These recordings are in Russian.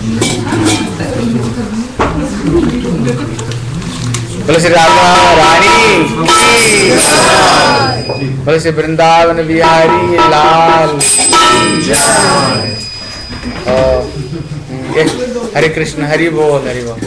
बोले श्री राधा रानी बोले श्री वृंदावन बिहारी लाल। हरे कृष्ण हरि बोल हरि बोल।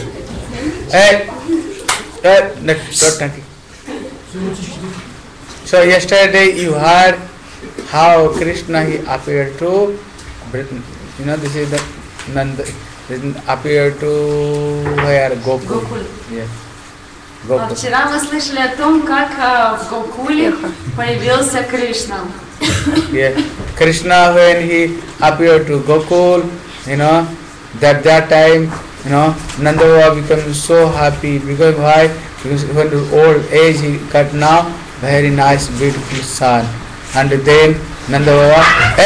So yesterday you heard how Krishna he appeared to, this is the Nanda appeared to where Gokul. Yes. Gokul. Вчера мы слышали о том, как в Гокуле появился Кришна. Yeah. Krishna when he appeared to Gokul, that time, Nanda Baba became so happy because why? Because when the old age he got now very nice beautiful son, and then Nanda Baba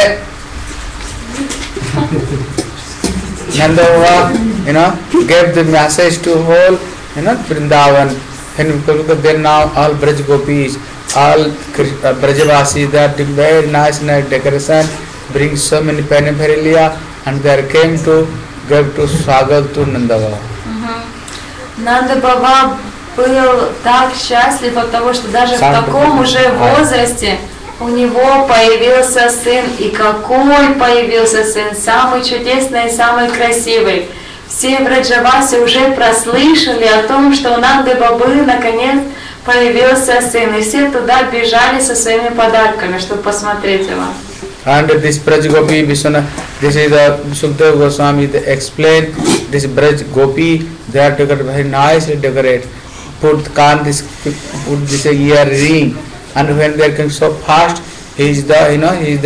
gave the message to whole Vrindavan, and then now all Braj Gopis, all Brajavasis, they are very nice decoration, bring so many paraphernalia, and they came to give to Swagat to Nanda Baba. Нанда Баба был так счастлив от того, что даже в таком уже возрасте у него появился сын. И какой появился сын! Самый чудесный и самый красивый. Все Браджаваси уже прослышали о том, что у Нанды Бабы наконец появился сын. И все туда бежали со своими подарками, чтобы посмотреть его. And this Braj Gopi Vishwanath, this is the Sukadeva Goswami, they explain this Braj Gopi, they are very nicely decorated. Put this earring, and when they are coming so fast, he is the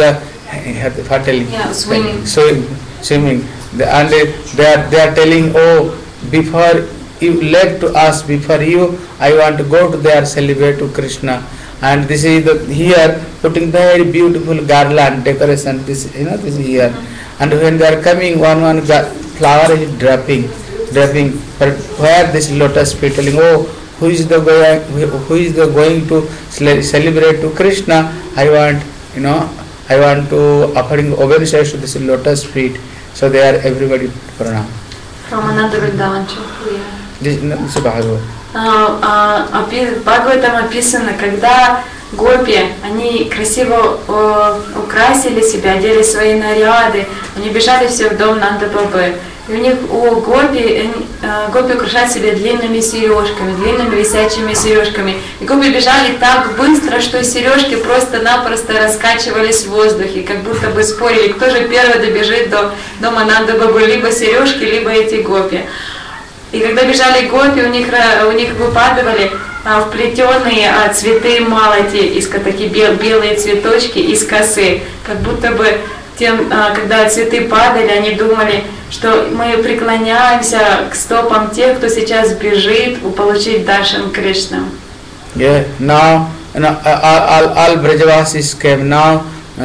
swimming. And they are telling, oh, before you left to us, before you, I want to go to there celebrate to Krishna. And this is here putting very beautiful garland decoration. This this here, and when they are coming, one flower is dropping. But where this lotus feet telling, oh, who is the going to celebrate to Krishna? I want to offering obeisance to this lotus feet. So they are everybody pranam. From another Vrindavan. This is Bhagavad. Бхагаватам описано, когда гопи, они красиво украсили себя, одели свои наряды, они бежали все в дом Нанды Бабы. И у них гопи украшают себя длинными сережками, длинными висячими сережками. И гопи бежали так быстро, что сережки просто-напросто раскачивались в воздухе, как будто бы спорили, кто же первый добежит до дома Нанды Бабы, либо сережки, либо эти гопи. И когда бежали гопи, у них выпадывали вплетенные цветы малати, такие белые цветочки из косы. Как будто бы когда цветы падали, они думали, что мы преклоняемся к стопам тех, кто сейчас бежит получить даршан Кришна. Yeah, now all Brajavasis came now.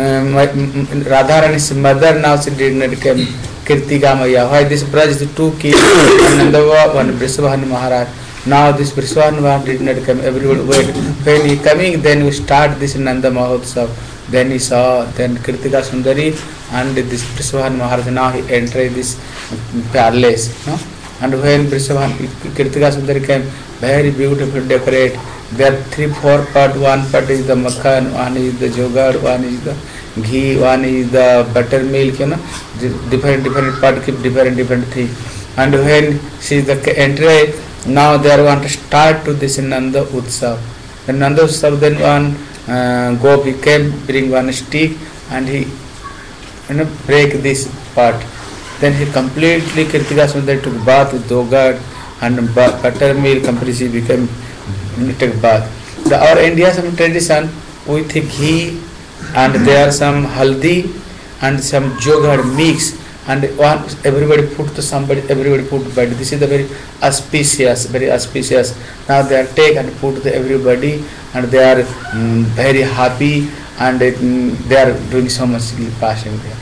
Radharani's mother now she did not come. Kirtika Maya. Why this Braj is the two kids, Nanda Baba and Vrishabhan Maharaj. Now this Vrishabhan Maharaj did not come. Everyone wait. When he coming, then we start this Nanda Mahotsav. Then he saw Kirtika Sundari and this Vrishabhan Maharaj. Now he entered this palace. No? And when Kirtika Sundari came, very beautiful decorate. There are 3-4 parts. One part is the makhan, one is the jogad, one is the ghee, one is the buttermilk, different part keep different thing. And when she is the entry, now they want to start to this Nanda Utsav. The Nanda Utsav, then one gopi came, bring one stick, and he break this part. Then he completely Kirtika Sundari took bath with jogad and buttermilk. Completely became took bath. Our India some tradition with ghee. And there are some haldi and some jogad mix, and everybody put to somebody, everybody put, but this is the very auspicious. Now they are take and put to everybody, and they are very happy, and they are doing so much passion there.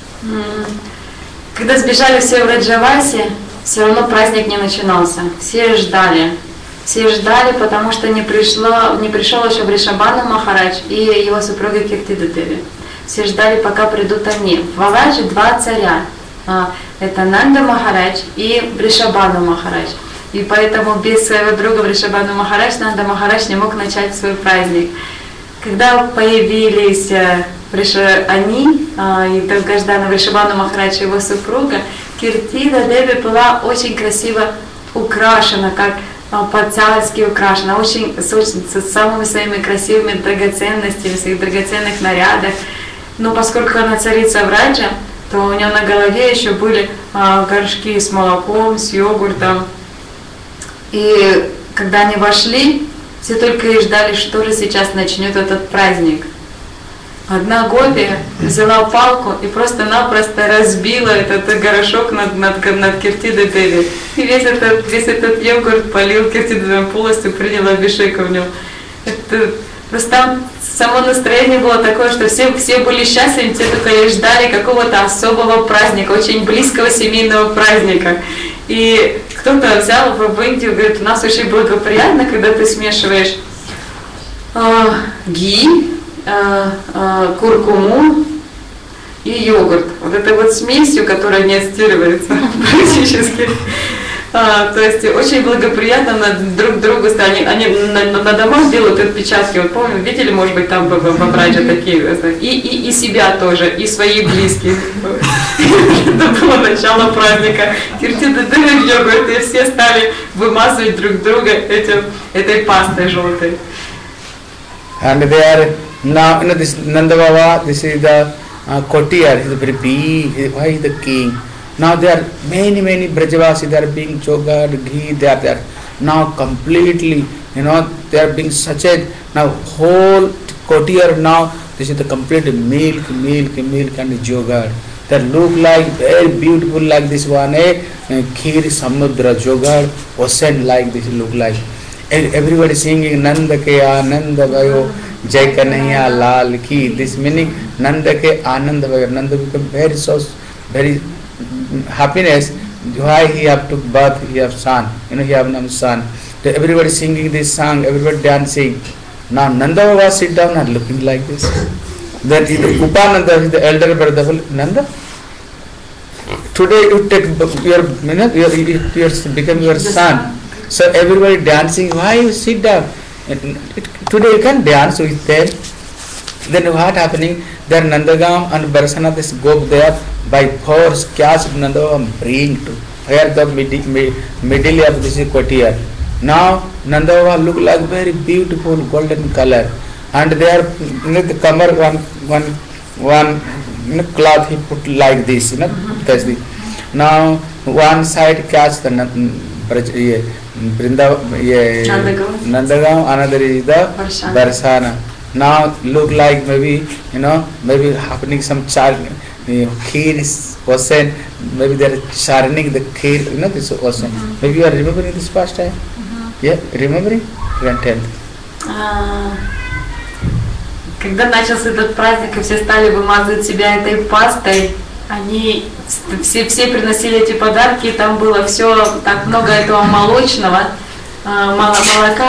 Когда сбежали все в Раджавасе, все равно праздник не начинался. Все ждали, потому что не пришел еще Вришабхана Махарадж и его супруга Киртида Деви. Все ждали, пока придут они. В Валаджи 2 царя. Это Нанда Махарадж и Вришабхану Махарадж. И поэтому без своего друга Вришабхану Махарадж Нанда Махарадж не мог начать свой праздник. Когда появились они, и Долгожданный Вришабхану Махарадж и его супруга, Киртида Деви была очень красиво украшена, как по-царски украшена, очень с самыми своими красивыми драгоценностями, в своих драгоценных нарядах. Но поскольку она царица Враджа, то у нее на голове еще были горшки с молоком, с йогуртом. И когда они вошли, все только и ждали, что же сейчас начнет этот праздник. Одна гопи взяла палку и просто-напросто разбила этот горошок над Киртидой Деви. И весь этот йогурт полил Киртиду полностью, приняла абхишека в нем. Просто там само настроение было такое, что все были счастливы, все только и ждали какого-то особого праздника, очень близкого семейного праздника. И кто-то взял в Индию, говорит, у нас очень благоприятно, когда ты смешиваешь ги, куркуму и йогурт. Вот этой вот смесью, которая не отстирывается практически. То есть очень благоприятно друг другу стали. Они на домах делают отпечатки. Вот помню, видели, может быть, там в Абрадже такие. И себя тоже, и свои близкие. Это было начало праздника. Киртида Деви в йогурт, и все стали вымазывать друг друга этой пастой желтой. And they are now, this Nanda Baba, this is the courtier, he is very big, why is the king? Now there are many Brajavasis, they are being chogared, ghee, they are now completely, they are being such a, now whole courtier now, this is the complete milk and jogared. They look like very beautiful like this one, kheer samudra jogared, ocean like this look like. Everybody singing Nanda ke Ananda Vayo, Jai Kanhaiya Lal ki. This meaning Nanda ke Ananda Vayo. Nanda become very happiness. Why he have took birth, he have son. He have no son. Everybody singing this song, everybody dancing. Now Nanda Baba sit down and looking like this. That is the Upananda, the elder brother. Nanda, today you take your become your son. So everybody dancing, why you sit down? Today you can dance with them. Then what happening? There Nandagam and Barsana, this go there by force, catch Nandagam bring to where the middle of this courtier. Now Nandagam look like very beautiful golden color, and they are the cover one cloth he put like this, that's the. Now one side catch the Nandagaon, another is the Barsana. Now look like maybe maybe happening some kheer is ocean, maybe they are churning the kheer, this ocean. Maybe you are remembering this past time? Yeah, remembering? You can tell. Когда начался этот праздник и все стали вымазывать себя этой пастой, они все приносили эти подарки, и там было все так много этого молочного, молока,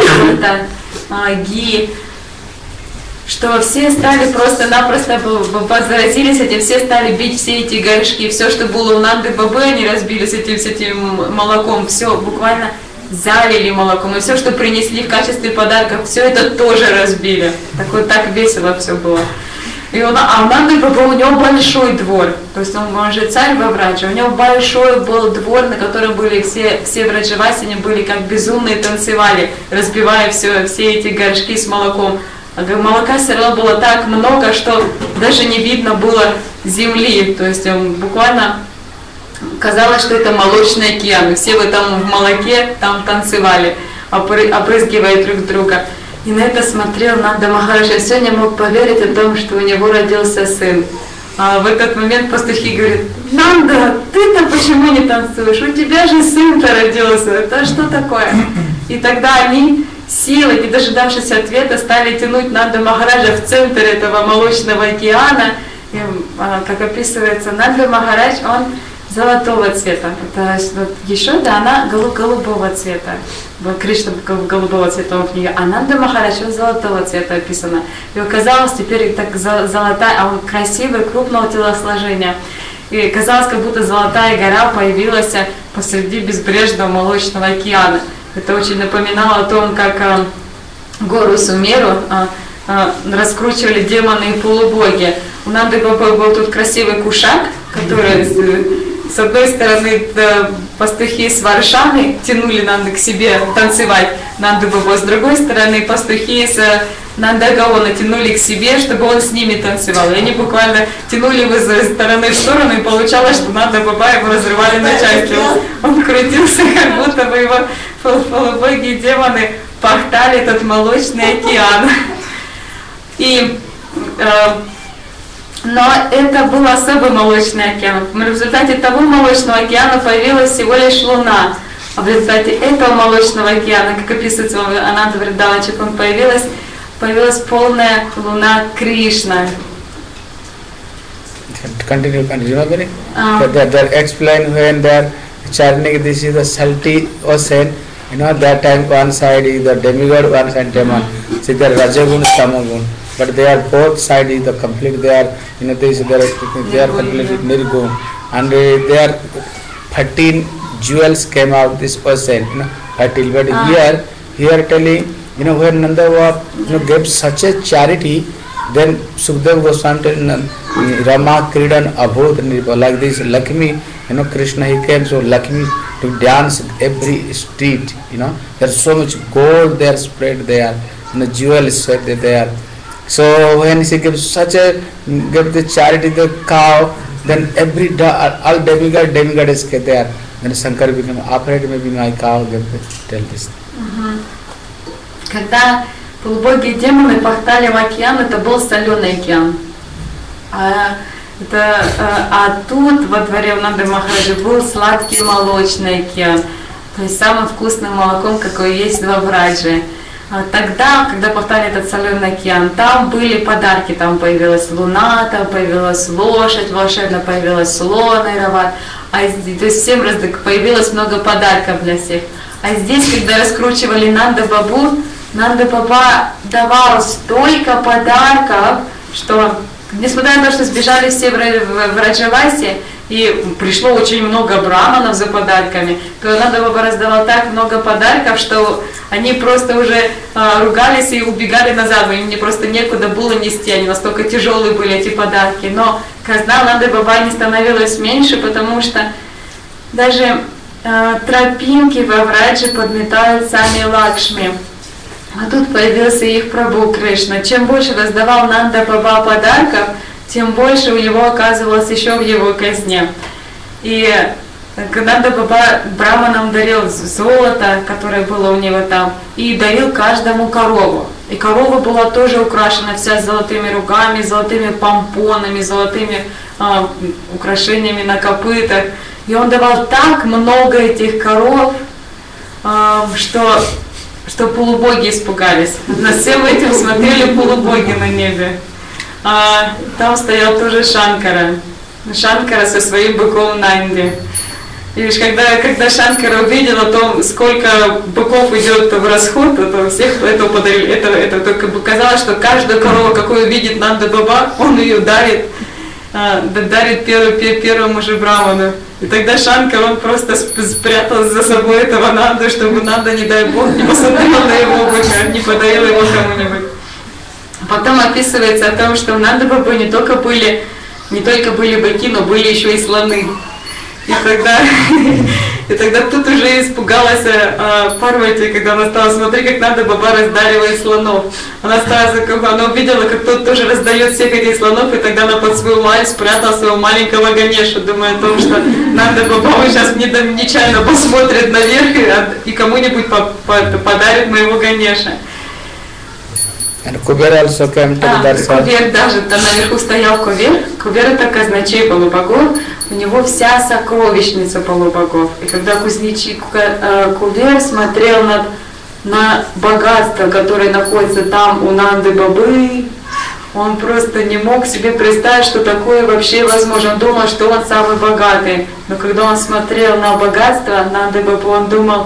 ги, что все стали просто-напросто заразились этим, все стали бить все эти горшки, все, что было у Нанды Бабы, они разбили с этим молоком, все буквально залили молоком, и все, что принесли в качестве подарков, все это тоже разбили. Так весело все было. И у Нанды Бабы у него большой двор, то есть он же царь во Врадже, у него большой был двор, на котором были все враджавасини были как безумные, танцевали, разбивая все эти горшки с молоком. А молока все равно было так много, что даже не видно было земли, то есть буквально казалось, что это молочный океан, и все в этом в молоке там танцевали, опрыскивая друг друга. И на это смотрел Нанда Махарадж, и все не мог поверить о том, что у него родился сын. А в этот момент пастухи говорят: Нанда, ты-то почему не танцуешь? У тебя же сын-то родился, это что такое? И тогда они силой, не дожидавшись ответа, стали тянуть Нанда Махараджа в центр этого молочного океана. И, как описывается, Нанда Махарадж, он золотого цвета. То есть вот Ешода, она голубого цвета. Кришна голубого цвета в книге. А Нанда Махарадж, он золотого цвета описано. И оказалось, теперь так золотая, а он красивый, крупного телосложения. И казалось, как будто Золотая гора появилась посреди безбрежного молочного океана. Это очень напоминало о том, как гору Сумеру раскручивали демоны и полубоги. У Нанды Бабы был тут красивый кушак, который с одной стороны пастухи с Варшаны тянули Нанды к себе танцевать Нанду Бабу, с другой стороны пастухи с Нандагаона тянули к себе, чтобы он с ними танцевал. И они буквально тянули его из стороны в сторону, и получалось, что Нанда Баба его разрывали на части. Он крутился, как будто бы его полубоги и демоны пахтали этот молочный океан. Но это был особый молочный океан. В результате того молочного океана появилась всего лишь Луна. А в результате этого молочного океана, как описывается в Ананда Вриндаване, он появилась полная Луна Кришна. Continue. That explain when they are chanting, this is the salty ocean. That time one side is the demigod, one side demon. See, they are Rajagun, Tamagun. But they are both sides is the complete. They are, they are completely nirgun, and they are 13 jewels came out this ocean. 13. But here telling, when Nanda gave such a charity, then Sukdev Goswami telling Rama Kridan Abhut Nirpa, like this Lakshmi, Krishna he came, so Lakshmi to dance every street. There's so much gold they are spread there, jewels spread there. So when she gives gave the charity the cow, then all demigod is there. Then Shankar became afraid, maybe my cow gave tell this. Когда полубоги и демоны пахтали в океан, это был соленый океан. А тут во дворе у Нанды Махараджи был сладкий молочный океан, то есть самым вкусным молоком, какое есть во Враджи. Тогда, когда пахтали этот соленый океан, там были подарки, там появилась луна, там появилась лошадь, волшебно появилась слон, Айрават, то есть всем появилось много подарков для всех. А здесь, когда раскручивали Нанда Бабу, Нанда Баба давал столько подарков, что, несмотря на то, что сбежали все в Раджавасе, и пришло очень много браманов за подарками, то Нанда Баба раздавал так много подарков, что они просто уже ругались и убегали назад, им просто некуда было нести, они настолько тяжелые были эти подарки. Но казна Нанды Баба не становилась меньше, потому что даже тропинки во Враджи подметают сами Лакшми. А тут появился их Прабху Кришна. Чем больше раздавал Нанда Баба подарков, тем больше у него оказывалось еще в его казне. И Нанда Баба браманам дарил золото, которое было у него там, и дарил каждому корову. И корова была тоже украшена вся золотыми рогами, золотыми помпонами, золотыми украшениями на копытах. И он давал так много этих коров, что полубоги испугались. На всем этим смотрели полубоги на небе. Там стоял тоже Шанкара со своим быком Нанди. И лишь когда Шанкара увидел о том, сколько быков идет в расход, то всех этого подарили. Это только казалось, что каждую корову, какую видит Нанда Баба, он ее дарит первому же браману. И тогда Шанкар, он просто спрятал за собой этого Нанду, чтобы Нанда, не дай Бог, не посмотрел на его быка, не подарил его кому-нибудь. Потом описывается о том, что у Нанды Бабы не только были быки, но были еще и слоны. И тогда тут уже испугалась Парвати, когда она стала смотреть, как Нанда Баба раздаривает слонов. Она увидела, как тот тоже раздает всех этих слонов, и тогда она под свою лань спрятала своего маленького Ганеша, думая о том, что Нанда Баба сейчас нечаянно посмотрит наверх и кому-нибудь подарит моего Ганеша. Кубер даже там наверху стоял Кубер. Кубер — это казначей полубогов. У него вся сокровищница полубогов. И когда Кубер смотрел на богатство, которое находится там у Нанды Бабы, он просто не мог себе представить, что такое вообще возможно. Он думал, что он самый богатый. Но когда он смотрел на богатство Нанды Бабы, он думал,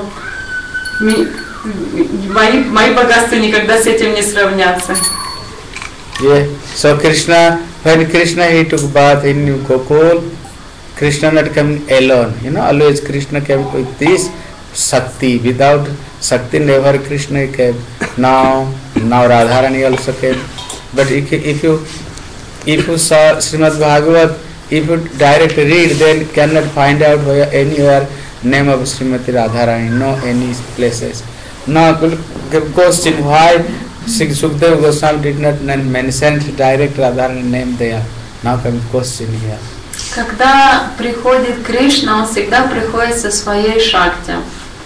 мои богатства никогда с этим не сравнятся. Yeah. So when Krishna he took bath in Gokul, Krishna not coming alone. Always Krishna came with this Shakti. Without Shakti, never Krishna came. Now Radharani also came. But if you saw Srimad Bhagavat, if you directly read, then cannot find out anywhere name of Srimati Radharani, no any places. Now question why Sukadeva Goswami did not mention direct Radharani name there. Now come question here. Когда приходит Кришна, он всегда приходит со своей шакти.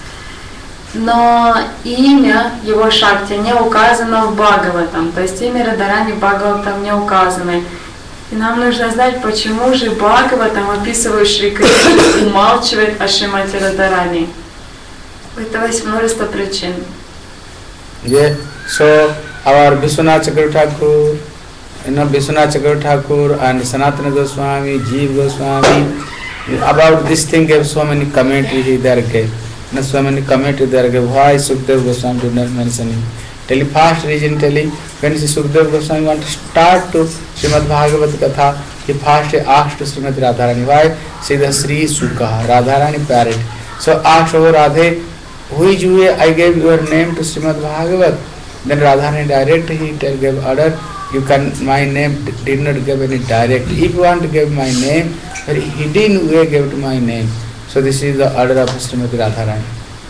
Но имя его шакти не указано в Бхагаватам, то есть имя Радхарани в Бхагаватам не указано. И нам нужно знать, почему же Бхагаватам, описывая Шри Кришну, умалчивает о Шримати Радхарани. У этого есть множество причин. Yeah, so our Vishwanath Chakravarti Thakur, Vishwanath Chakravarti Thakur and Sanatana Goswami, Jeev Goswami, about this thing gave so many commentaries there gave. So many commentaries there gave. Why Sukadeva Goswami did not mention him? Tell first reason telling when Sukadeva Goswami want to start to Srimad Bhagavat Katha, he first asked Srimati Radharani, why? Say the Sri Sukha, Radharani parrot. So asked over Radhe, who is you? I gave your name to Srimad Bhagavat. Then Radharani directly he gave order, you can, my name did not give any direct. If you want to give my name, he didn't give to my name. So this is the order of Srimati Radharani.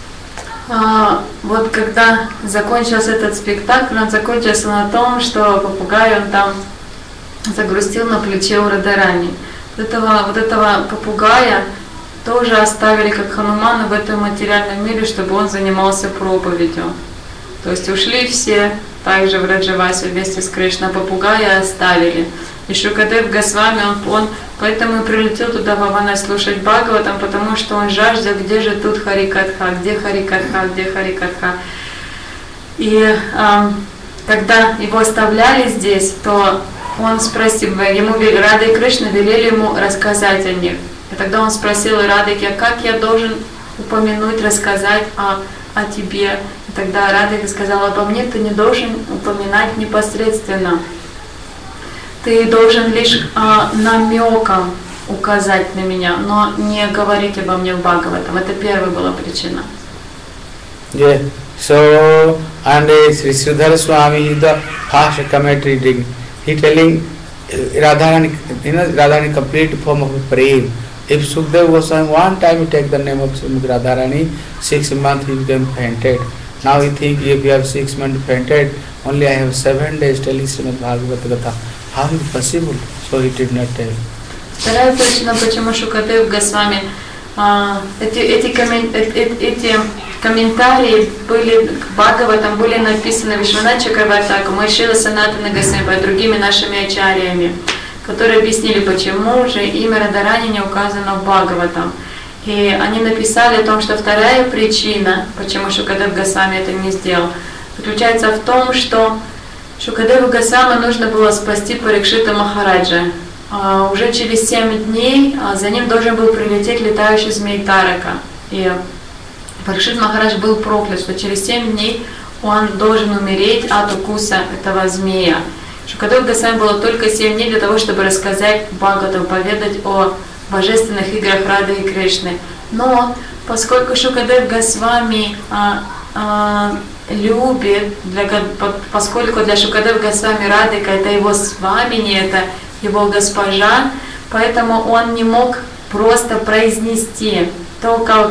Вот когда закончился этот спектакль, он закончился на том, что попугай он там загрустил на плече у Радхарани. Вот этого попугая тоже оставили как Ханумана в этом материальном мире, чтобы он занимался проповедью. То есть ушли все также в Раджавасе вместе с Кришной, попугая оставили. И Шукадев Госвами, он поэтому и прилетел туда в Аванай слушать Бхагаватам, потому что он жаждал, где же тут Харикатха, где Харикатха, где Харикатха. И когда его оставляли здесь, то он спросил, ему Рада и Кришна велели ему рассказать о них. И тогда он спросил Радхи, а как я должен упомянуть, рассказать о тебе? И тогда Радхи сказала, обо мне ты не должен упоминать непосредственно. Ты должен лишь намеком указать на меня, но не говорить обо мне в Бхагаватам. Это первая была причина. Yeah. So, and Sri Sridhar Swami is the first commentary. He telling Radharani, Radharani complete form of prem. If Sukadeva Goswami one time he take the name of Radharani, 6 months he became fainted. Now he think if you have 6 months fainted, only I have 7 days telling Srimad Bhagavad Gita. How is it possible? So he did not tell. Вторая причина, почему Шукадев Госвами, эти комментарии были к Бхагаватам были написаны Вишванат Чакраварти Тхакур, Шрила Санатана Госвами и другими нашими ачарьями, которые объяснили, почему же имя Радхарани не указано в Бхагаватам. И они написали о том, что вторая причина, почему Шукадев Госвами это не сделал, заключается в том, что Шукадеву Госвами нужно было спасти Парикшита Махараджа. Уже через 7 дней за ним должен был прилететь летающий змей Тарака. И Парикшит Махарадж был проклят, что через 7 дней он должен умереть от укуса этого змея. Шукадеву Госвами было только 7 дней для того, чтобы рассказать Бхагаватам, поведать о божественных играх Рады и Кришны. Но поскольку Шукадев Госвами любит, поскольку для Шукадева Госвами Радхика это его свамини, это его госпожа, поэтому он не мог просто произнести то, как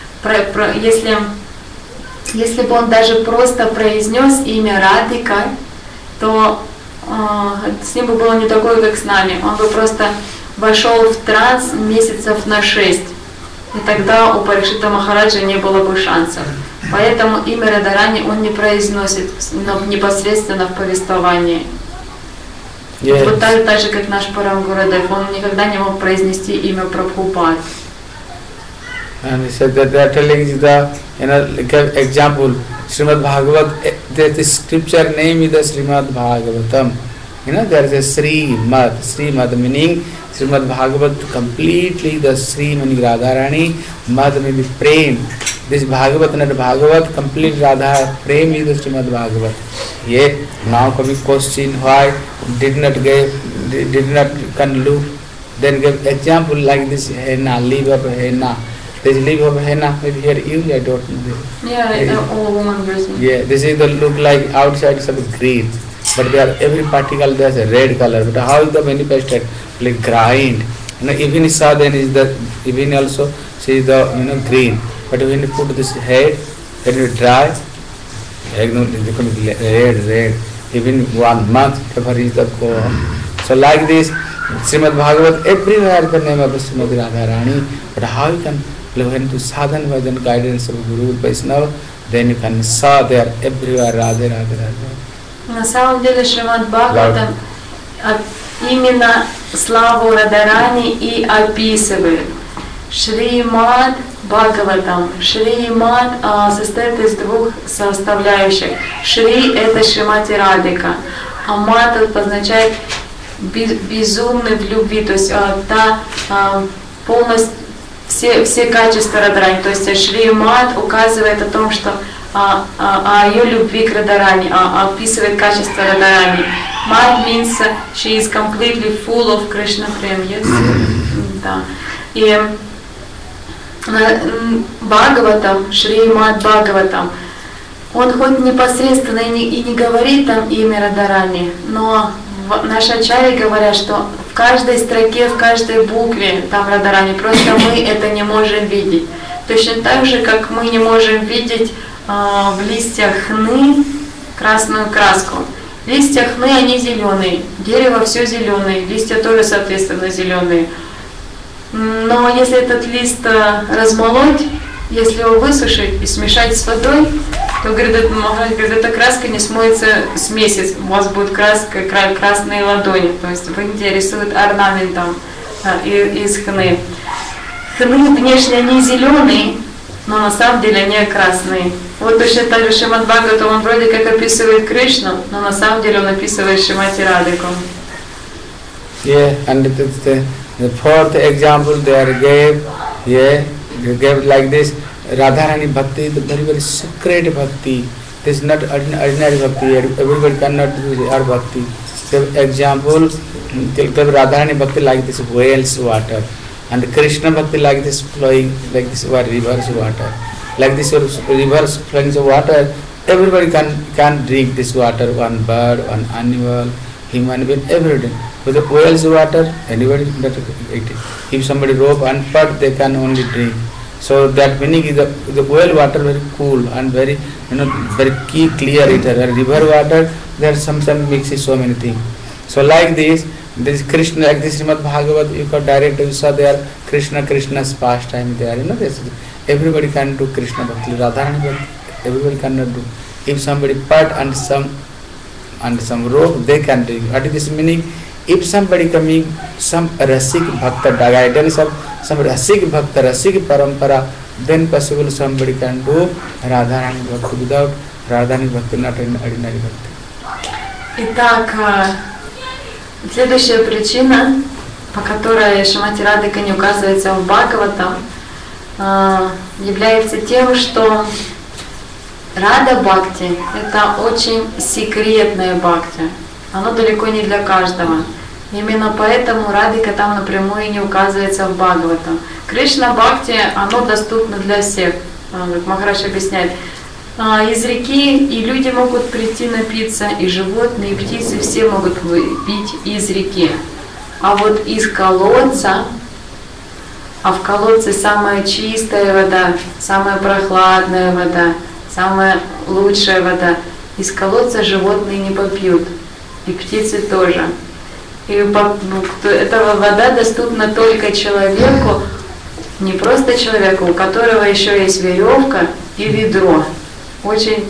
если бы он даже просто произнес имя Радхика, то с ним бы было не такое, как с нами. Он бы просто вошел в транс месяцев на 6. И тогда у Парикшита Махараджа не было бы шансов. Поэтому имя Радхарани он не произносит непосредственно в повествовании. Yeah. Вот так же, как наш Парам Гурудев, он никогда не мог произнести имя Прабхупад. And he said that they are telling you the, like an example, Srimad Bhagavat, the scripture name is the Srimad Bhagavatam. There is a Srimad meaning Srimad Bhagavat completely the Sri meaning Radharani, Mad meaning Prem. This Bhagavat and Bhagavat complete Radha Prem is the Srimad Bhagavat. Yeah, now coming question why did not conclude Then give example like this henna, leaf of henna. This leaf of henna, maybe here you, I don't know. Yeah, all women using. Yeah, this is the look like outside some green, but they are every particle there's a red color. But how is the manifested? Like grind. Even saw then is the even also see the green. But when you put this head, when you dry, it becomes red. Even 1 month, whatever is the go on. So like this, Srimad Bhagavat everywhere the name of Srimati Radharani. But how you can when to sadhan bhajan guidance of Guru Vaishnava, then you can saw there everywhere Radhe Radhe Radhe. На самом деле Шримад Бхагаватам именно славу Радharani и описывает. Шримад Бхагаватам. Шримад состоит из двух составляющих. Шри — это Шримати Радхика, а мат означает безумный в любви, то есть полностью все качества Радharani. То есть Шримад указывает о том, что о ее любви к Радharani, описывает качество Радharani. Mad means she is completely full of Krishna prem, yes? Да. И Бхагаватам, Шримад Бхагаватам, он хоть непосредственно и не говорит там имя Радharani, но наши ачарьи говорят, что в каждой строке, в каждой букве там Радharani, просто мы это не можем видеть. Точно так же, как мы не можем видеть в листьях хны красную краску. Листья хны, они зеленые, дерево все зеленое, листья тоже, соответственно, зеленые. Но если этот лист размолоть, если его высушить и смешать с водой, то, говорит, эта краска не смоется с месяц, у вас будет красные ладони. То есть в Индии рисуют орнаментом из хны. Хны внешне они зеленые, но на самом деле они красные. Вот точно так же Шримад Бхагаватам, он вроде как описывает Кришну, но на самом деле он описывает Шримати Радхику. Yeah, and the fourth example they gave like this. Radharani Bhakti is very, very secret Bhakti. This is not ordinary Bhakti. Everybody cannot do her Bhakti. So example, Radharani Bhakti like this whale's water, and Krishna Bhakti like this flowing, like this river's water. Like this river's flowing water, everybody can drink this water. One bird, one animal, human being, everybody. With the whale's water, anybody can drink it. If somebody rope and pot, they can only drink. So that meaning is the whale water very cool and very very clear. It is river water. There some mixes so many things. So like this Krishna, like this Srimad Bhagavat, you can direct, you saw there Krishna's pastime there. This everybody can do Krishna Bhakti. Radharani Bhakti everybody cannot do. If somebody pot and some rope, they can drink. What is this meaning? If somebody coming, some Rasik Bhakta guidance of some Rasik Bhakta, Rasik Parampara, then possible somebody can do Radharani Bhakti. Without Radharani Bhakti, not an ordinary Bhakti. Итак, следующая причина, по которой Шримати Радхика не указывается в Бхагаватам, является тем, что Рада Бхакти – это очень секретная Бхакти. Оно далеко не для каждого. Именно поэтому Радхика там напрямую не указывается в Бхагаватам. Кришна Бхакти, оно доступно для всех, как Махарадж объясняет. Из реки и люди могут прийти напиться, и животные, и птицы, все могут пить из реки. А вот из колодца, а в колодце самая чистая вода, самая прохладная вода, самая лучшая вода. Из колодца животные не попьют. И птицы тоже. И эта вода доступна только человеку, не просто человеку, у которого еще есть веревка и ведро. Очень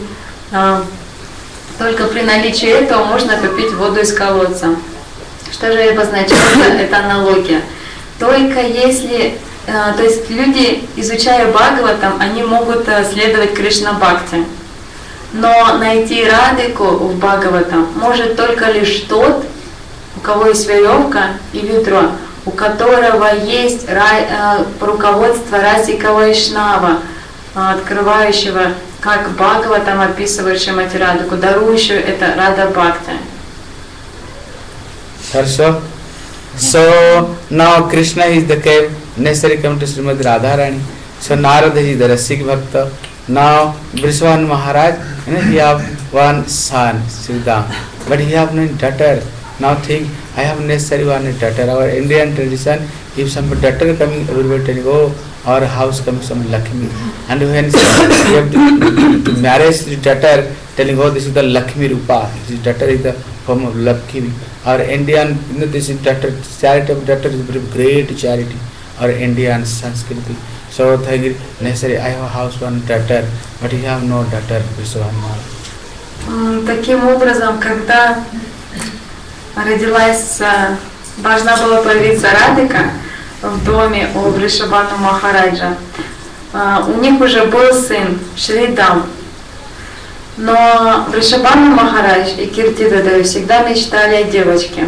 только при наличии этого можно попить воду из колодца. Что же обозначает эта аналогия? Только если, то есть люди, изучая Бхагаватам, они могут следовать Кришна Бхакти. Но найти Радхику в Бхагаватам может только лишь тот, у кого есть веревка и ведро, у которого есть руководство Расика Вайшнава, открывающего, как Бхагаватам описывает Шримати Радхику, дарующую это Рада Бхакти. Also, So now Krishna is the came necessary come to Srimati Radharani. So Narada is the Rasik Bhakta. Now Vrishabhanu Maharaj, he have one son, Siddham, but he have no daughter. Now think, I have necessary one daughter. Our Indian tradition, if some daughter coming, everybody telling, oh, our house comes some Lakshmi. And when you have to marriage the daughter, telling, oh, this is the Lakshmi Rupa. This daughter is the form of Lakshmi. Our Indian, this is daughter, charity of daughter is very great charity. Our Indian Sanskriti. So necessary, I have a house one daughter, but he have no daughter. Таким образом, когда родилась, должна была появиться Радика в доме у Вришабхану Махараджа, у них уже был сын Шридам. Но Вришабхану Махарадж и Кирти Дадави всегда мечтали о девочке.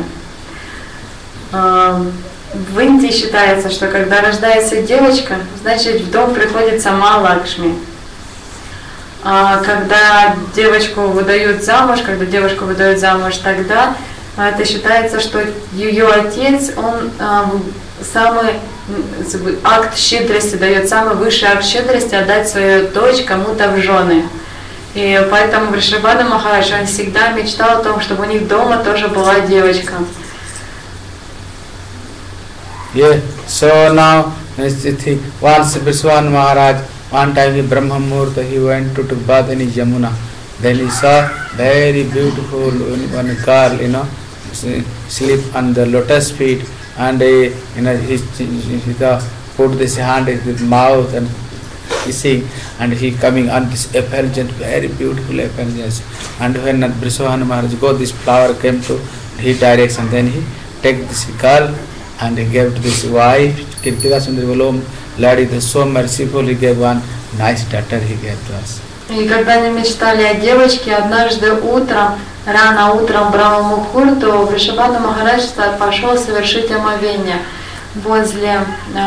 В Индии считается, что когда рождается девочка, значит в дом приходит сама Лакшми. А когда девочку выдают замуж, тогда это считается, что ее отец, он самый акт щедрости дает, самый высший акт щедрости отдать свою дочь кому-то в жены. И поэтому Вришабхану Махарадж, он всегда мечтал о том, чтобы у них дома тоже была девочка. Yeah, so now once Vrishabhanu Maharaj, one time in Brahma Muhurta, he went to bath in Yamuna. Then he saw very beautiful one girl, sleep on the lotus feet, and he put this hand in his mouth and kissing, and he coming on this effulgence, very beautiful effulgence. And when Vrishabhanu Maharaj got this flower came to his direction, then he take this girl and he gave to this wife, Kirtika Sundari Volom, Lord is so merciful, he gave one nice daughter he gave to us. И когда они мечтали о девочке, однажды утром, рано утром Брахма Мухурту, Вришабхану Махарадж пошел совершить омовение. Возле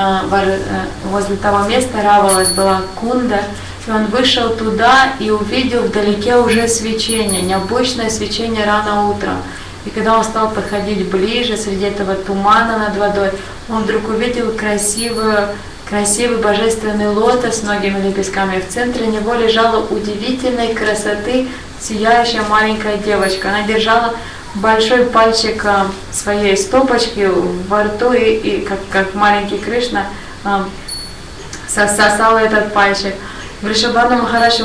того места равалась была кунда, и он вышел туда и увидел вдалеке уже свечение, необычное свечение рано утром. И когда он стал подходить ближе, среди этого тумана над водой, он вдруг увидел красивый божественный лотос с многими лепестками. В центре него лежала удивительной красоты сияющая маленькая девочка. Она держала большой пальчик своей стопочки во рту, и как маленький Кришна сосал этот пальчик. Вришабхану Махарадж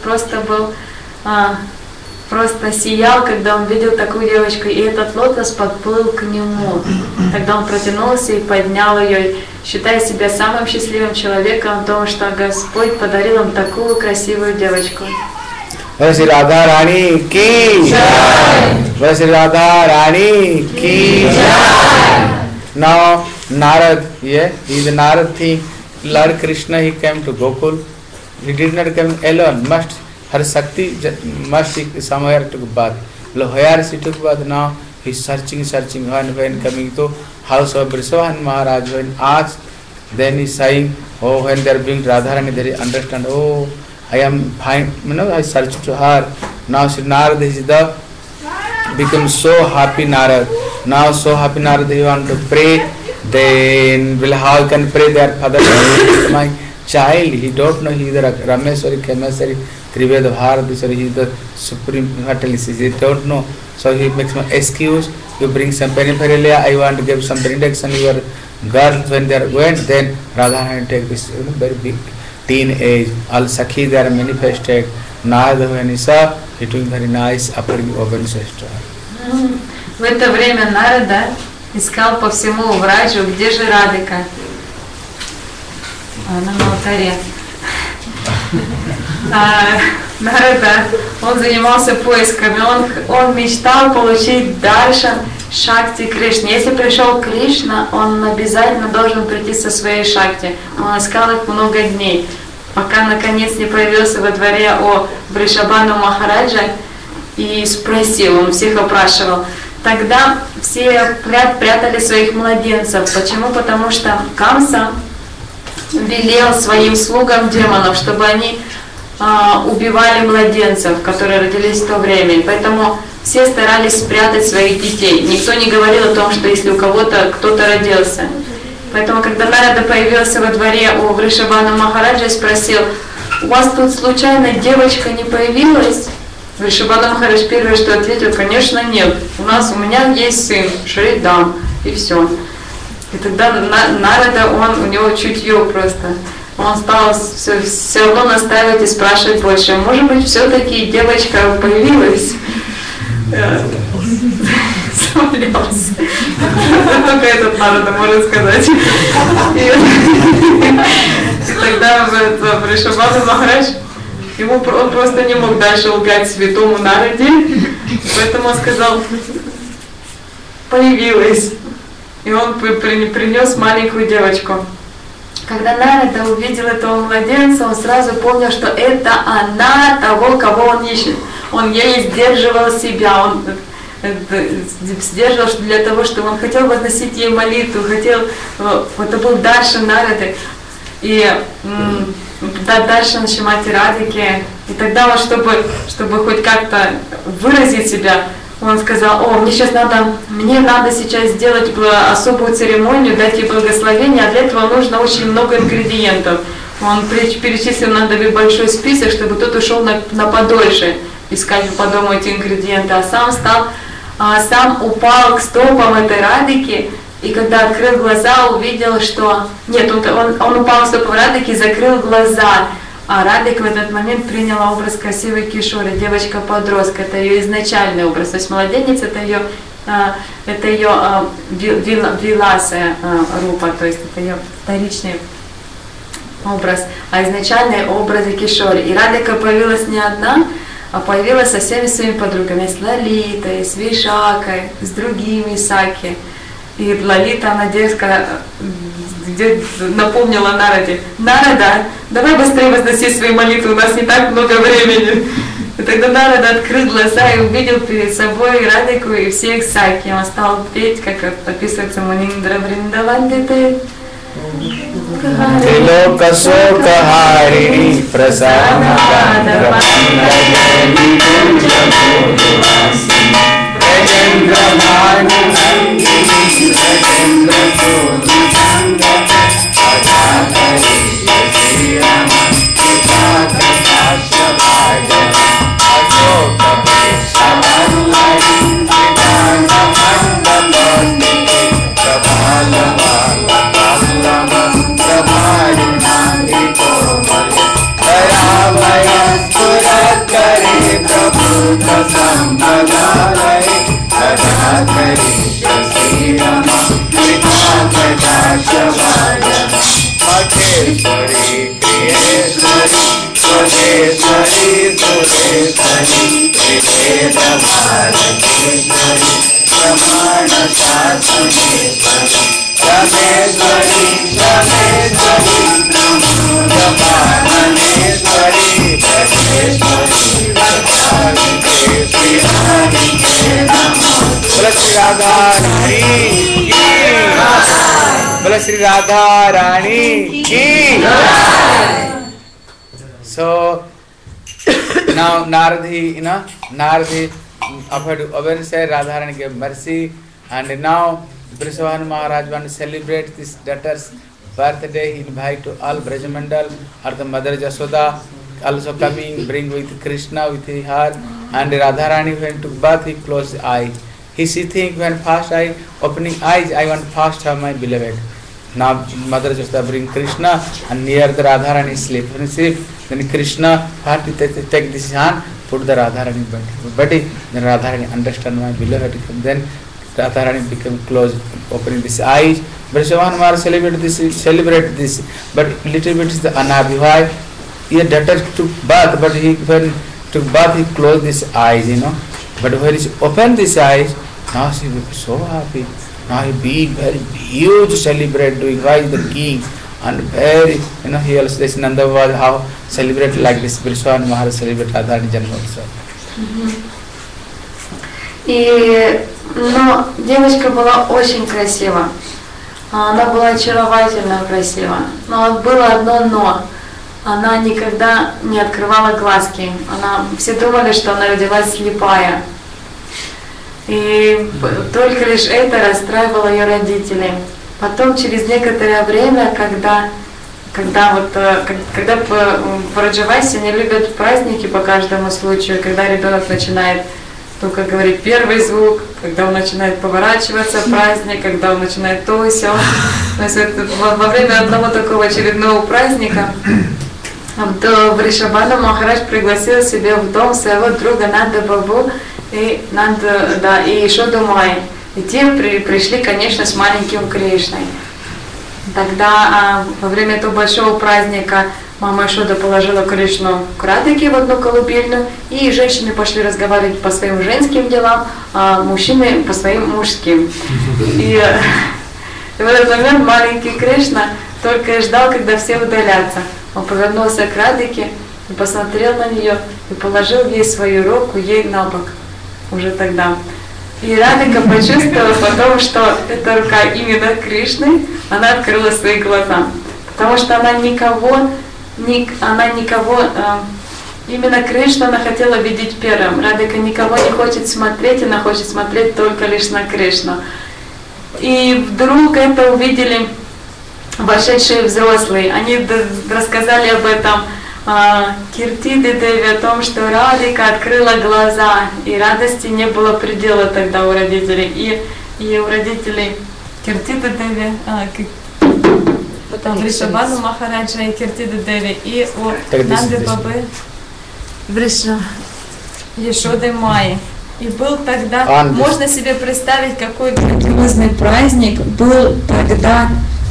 просто сиял, когда он видел такую девочку, и этот лотос подплыл к нему. Тогда он протянулся и поднял ее, считая себя самым счастливым человеком в том, что Господь подарил им такую красивую девочку. Shri Radha Rani ki Jai! Shri Radha Rani ki Jai! Now Narad, he is Narad thing. Lord Krishna, he came to Gokul. He did not come alone. Her Shakti must somewhere took bath. Where she took bath now, he is searching. When coming to house of Vrishabhanu Maharaj, when asked, then he is saying, oh, when they are being Radharani, they understand, oh, I am fine, I search to her. Now Sri Narada is become so happy Narada. Now so happy Narada, he want to pray. Then how can pray their father? My child, he don't know he is the Rameswari, Kameswari, Triveda Bharadeshwari, he is the supreme immortalist. He don't know. So he makes my excuse. You bring some paraphernalia. I want to give some introduction. Your girls when they went, then Radharani take this very big teenage. All Sakhi they are manifested. Narada when he saw, he took very nice offering obeisance to her. В это время Нарада искал по всему Враджу, где же Радика. Она на алтаре. Нарада, он занимался поисками, он мечтал получить даршан Шакти Кришны. Если пришел Кришна, он обязательно должен прийти со своей Шакти. Он искал их много дней, пока наконец не появился во дворе о Вришабхану Махараджа и спросил, он всех опрашивал. Тогда все прятали своих младенцев. Почему? Потому что Камса велел своим слугам демонов, чтобы они убивали младенцев, которые родились в то время. И поэтому все старались спрятать своих детей. Никто не говорил о том, что если у кого-то кто-то родился. Поэтому, когда Нарада появился во дворе у Вришабхану Махараджа и спросил: у вас тут случайно девочка не появилась? Вришабхану Махарадж первое, что ответил: конечно нет. У меня есть сын, Шридам, и все. И тогда Нарада, у него чутье просто. Он стал все равно настаивать и спрашивать больше. Может быть, все-таки девочка появилась? Сомневался. Только этот Нарада может сказать. И тогда Вришабхану Махарадж, он просто не мог дальше лгать святому Нараде, поэтому он сказал: появилась. И он принес маленькую девочку. Когда Нарада увидел этого младенца, он сразу понял, что это она того, кого он ищет. Он еле сдерживал себя, он сдерживал для того, чтобы он хотел возносить ей молитву, хотел, это был Даршан Нарады, и Даршан Шримати Радхики. И тогда он, чтобы хоть как-то выразить себя, он сказал: мне надо сейчас сделать особую церемонию, дать ей благословение, а для этого нужно очень много ингредиентов. Он перечислил на Даве большой список, чтобы тот ушел на подольше искать по дому эти ингредиенты, а сам упал к стопам этой Радхики, и когда открыл глаза, увидел, что... Нет, он упал к стопам Радхики и закрыл глаза. А Радхика в этот момент приняла образ красивой Кишоры, девочка-подростка, это ее изначальный образ, то есть младенец это ее виласая рупа, то есть это ее вторичный образ, а изначальный образ Кишоры. И Радхика появилась не одна, а появилась со всеми своими подругами, с Лалитой, с Вишакой, с другими Саки. И Лалита, она дерзко напомнила Нараде: Нарада, давай быстрее возноси свои молитвы, у нас не так много времени. И тогда Нарада открыл глаза и увидел перед собой Радхику и всех Саки. Он стал петь, как описывается Муниндра Вриндавандите. Тилока сока харини прасана гандравандагани кунджамудиваси Рajendra Bhanu Nandini Rajendra Chodi Sangata Ajatari Shirama Kitaka Kasha Bhajana Ashoka Veshavallari Kitana Manda Panditi Prabhala Bhala Pallava Prabharu Nandi Komale Daravaya Surakare Prabhuta Sambhagalai Ajatari Shirama Kitaka Kasha Bhajana Makheshwari Kriyeshwari Swadeshwari Sudeshwari Viveda Bharateshwari Pramana Sasaneshwari Rameshwari Rameshwari Ramaneshwari Bhageshwari Bhagavate Hari Namo Bola Shri Radha Rani Ki Bola Shri Radha Rani Ki. So now Naradi offered awareness, Radharani gave mercy, and now Vrishabhanu Maharaj want to celebrate this daughter's birthday. He invite to all Brajamandal or the Mother Jasoda also coming, bring with Krishna with her, and Radharani when took bath, he closed the eye. He think when fast eye, opening eyes, I want fast have my beloved. Now Mother Jasoda bring Krishna and near the Radharani sleep. When he sleep, then Krishna had to take this hand, put the Radharani body. Then Radharani understand my beloved. Then Radharani became closed, opening this eyes. Vrishabhanu Maharaj celebrate this, but little bit is the anabhivai. He daughter took bath, but when took bath, he closed his eyes, But when he opened his eyes, now he was so happy. Now he big, very huge celebrate doing why the king and very, he also says Nandavad how celebrate like this. Vrishabhanu Maharaj celebrate Radharani Janmotsav. Но девочка была очень красива, она была очаровательно красива, но было одно но. Она никогда не открывала глазки. Все думали, что она родилась слепая. И только лишь это расстраивало ее родителей. Потом, через некоторое время, когда в Раджавасе не любят праздники по каждому случаю, когда ребенок начинает только говорить первый звук, когда он начинает поворачиваться праздник, когда он начинает то и сё. То есть во время одного такого очередного праздника Вришабхану Махарадж пригласил себе в дом своего друга Нанда Бабу и Ешоду Май. И те пришли, конечно, с маленьким Кришной. Тогда во время этого большого праздника мама Ешода положила Кришну к Радхике в одну колыбельную, и женщины пошли разговаривать по своим женским делам, а мужчины по своим мужским. И в этот момент маленький Кришна только и ждал, когда все удалятся. Он повернулся к Радхике и посмотрел на нее и положил ей свою руку ей на бок уже тогда. И Радхика почувствовала потом, что это рука именно Кришны, она открыла свои глаза. Потому что она никого, именно Кришну она хотела видеть первым. Радхика никого не хочет смотреть, она хочет смотреть только лишь на Кришну. И вдруг это увидели вошедшие взрослые. Они рассказали об этом Киртиде Деви, о том, что Радхика открыла глаза, и радости не было предела тогда у родителей. И у родителей Киртиде Деви, Вришабхану Махараджа и Киртиде Деви, и у Нанды Бабы Ешоды Майи. И был тогда, можно себе представить, какой грандиозный праздник был тогда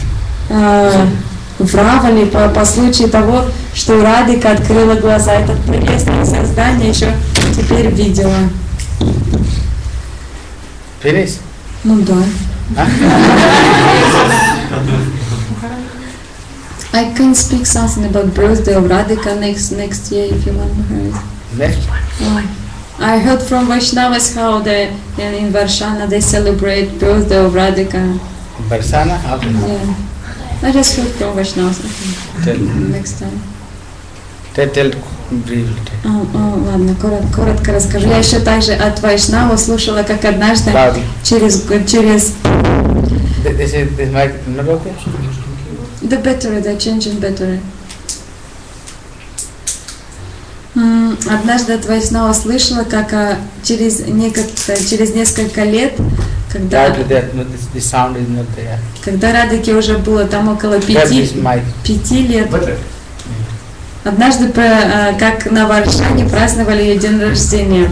в Раване по случаю того, что Радхика открыла глаза. Это прелестное создание еще теперь видела. Финиш? Ну да. I can speak something about birthday of Radhika next year if you want to hear it. Next? I heard from Vaishnavas how in Varshana they celebrate birthday of Radhika. Varshana? Yeah. I just heard from Vaishnavas. Tell. Next time. Tell briefly. Ладно, коротко расскажу. Я еще также от Вайшнава слушала, как однажды через This mic not okay? The battery, the changing battery. Однажды от Вайшнава слышала, как через несколько лет, когда Радхике уже было там около 5 лет, однажды, как на Варшане праздновали ее день рождения.